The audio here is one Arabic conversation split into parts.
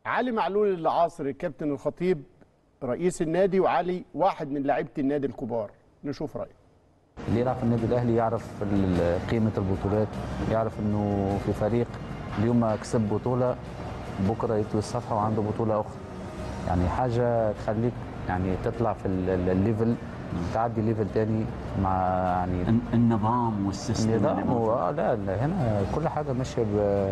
علي معلول اللي عاصر الكابتن الخطيب رئيس النادي، وعلي واحد من لاعيبه النادي الكبار، نشوف رايه. اللي يلعب في النادي الاهلي يعرف قيمه البطولات، يعرف انه في فريق اليوم ما كسب بطوله بكره يطوي الصفحه وعنده بطوله اخرى. يعني حاجه تخليك يعني تطلع في الليفل، تعدي ليفل تاني مع يعني النظام والسيستم. النظام لا هنا كل حاجه ماشيه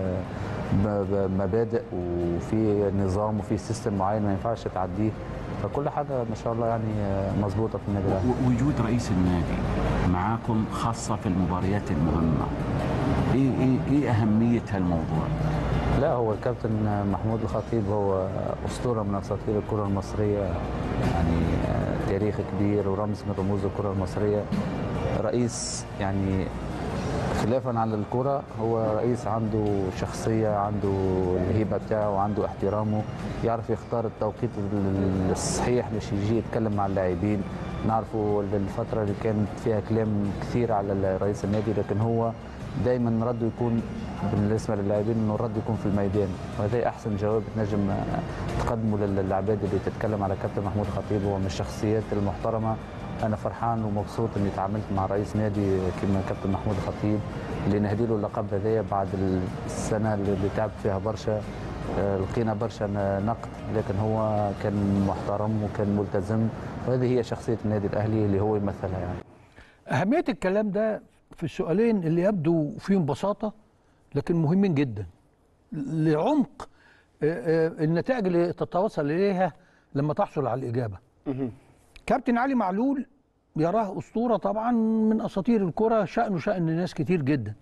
بمبادئ وفي نظام وفي سيستم معين ما ينفعش تعديه، فكل حاجه ما شاء الله يعني مظبوطه في النادي الاهلي. وجود رئيس النادي معاكم خاصه في المباريات المهمه، ايه اهميه هالموضوع؟ لا، هو الكابتن محمود الخطيب هو اسطوره من اساطير الكره المصريه، يعني تاريخ كبير ورمز من رموز الكره المصريه. رئيس يعني خلافا عن الكرة، هو رئيس عنده شخصية، عنده الهيبة بتاعه وعنده احترامه، يعرف يختار التوقيت الصحيح باش يجي يتكلم مع اللاعبين. نعرفوا الفترة اللي كانت فيها كلام كثير على رئيس النادي، لكن هو دايما رده يكون بالنسبة للاعبين انه الرد يكون في الميدان، وهذا احسن جواب تنجم تقدمه للعباد اللي تتكلم على كابتن محمود الخطيب. هو من الشخصيات المحترمة. أنا فرحان ومبسوط إني تعاملت مع رئيس نادي كما كابتن محمود الخطيب، اللي نهدي له اللقب هذايا بعد السنة اللي تعب فيها برشا. لقينا برشا نقد، لكن هو كان محترم وكان ملتزم، وهذه هي شخصية النادي الأهلي اللي هو يمثلها. يعني أهمية الكلام ده في السؤالين اللي يبدو فيهم بساطة لكن مهمين جدا لعمق النتائج اللي تتوصل إليها لما تحصل على الإجابة. كابتن علي معلول يراه أسطورة طبعا من أساطير الكرة، شأنه شأن ناس كتير جدا،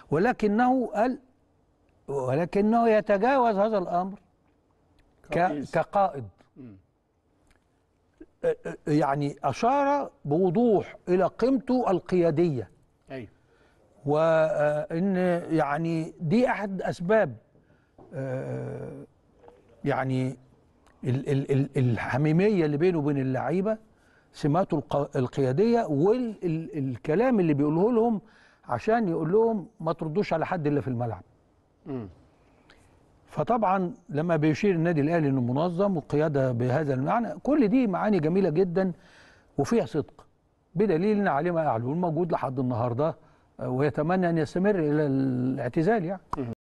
ولكنه يتجاوز هذا الأمر كقائد. يعني أشار بوضوح إلى قيمته القيادية. أيوة. وإن يعني دي أحد أسباب يعني الحميمية اللي بينه وبين اللعيبة، سماته القيادية والكلام اللي بيقوله لهم عشان يقول لهم ما تردوش على حد إلا في الملعب. فطبعا لما بيشير النادي الأهلي إنه منظم والقيادة بهذا المعنى، كل دي معاني جميلة جدا وفيها صدق، بدليل إن علي معلول موجود لحد النهاردة ويتمنى أن يستمر إلى الاعتزال يعني.